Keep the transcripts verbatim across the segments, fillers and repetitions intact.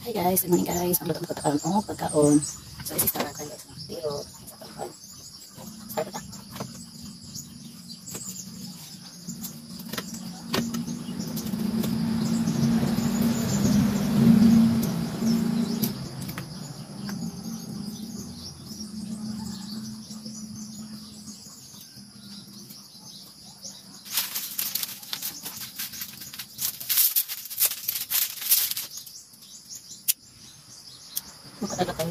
Hi guys, good morning guys. Magluto ko taon o pagkaon. So isi start ka guys. Dito sa taon. Start ta. Makataga tayo.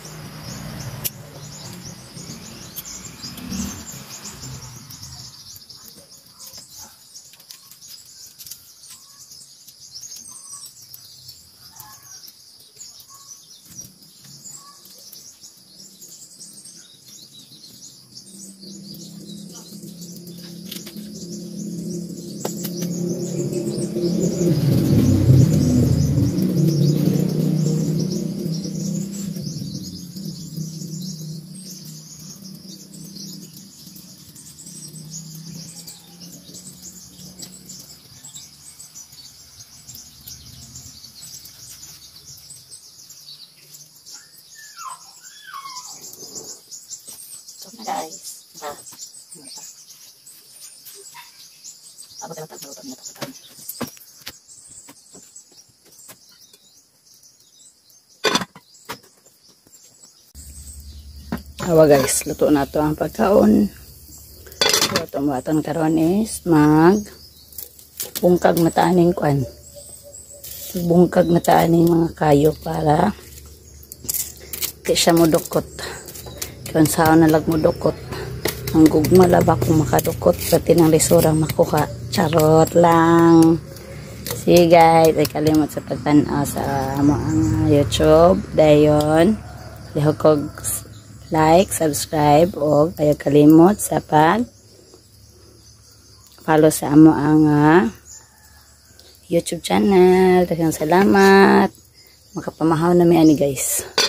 Guys, nah, aku tengok tak maluto niya tapos kami. Awa guys, luto na to ang pagkaon. Luto mo atong karon is mag bungkag mataaning kwan. Bungkag mataaning mga kayo para di siya mo dukot. Kung saan nalag mo dukot, ang gugma laba kung makadukot, pati ng lisurang makuha. Charot lang. See guys, ay kalimot sa pagtanaw sa mga YouTube. Dayon, lihog ko like, subscribe, o kayo kalimot sa pag follow sa amo ang uh, YouTube channel. Daghang salamat. Makapamahaw na mi ani guys.